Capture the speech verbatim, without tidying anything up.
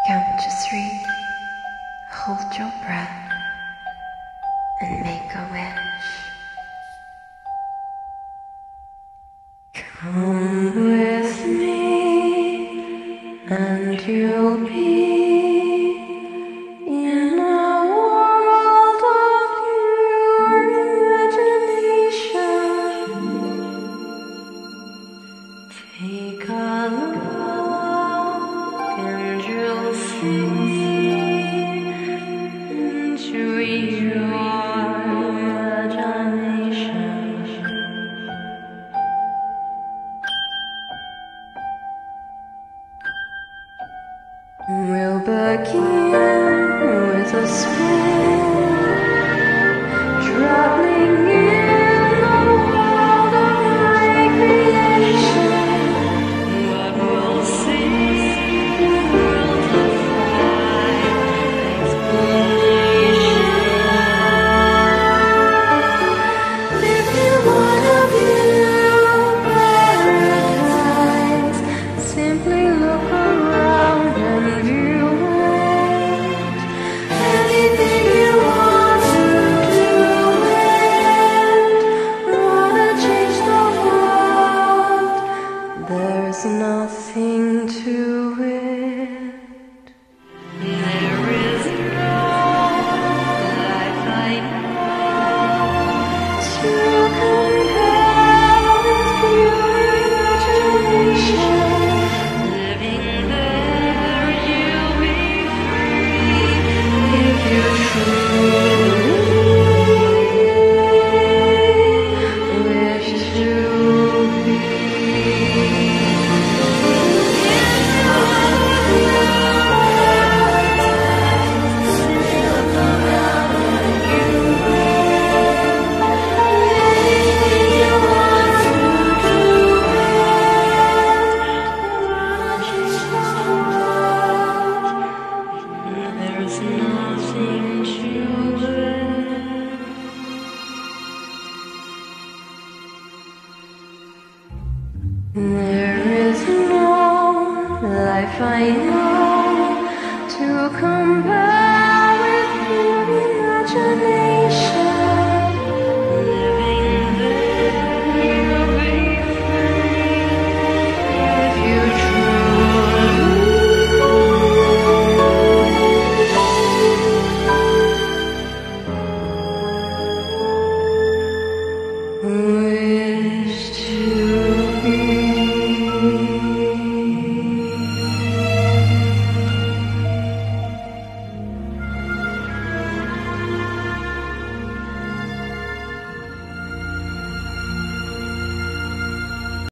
Count to three, hold your breath, and make a wish. Come with me, and you'll be in a world of pure imagination. Take a look, and you'll see into your imagination. We'll begin with a spin, traveling in the world of my creation. What we'll see will defy explanation. If you wanna view paradise, simply look around and view it. Anything you want to do it. Wanna change the world, there's nothing to it. There is no life I know to compare with pure imagination. Living there, you'll be free if you truly wish to be. There's nothing to it. There is no life I know to compare with your imagination.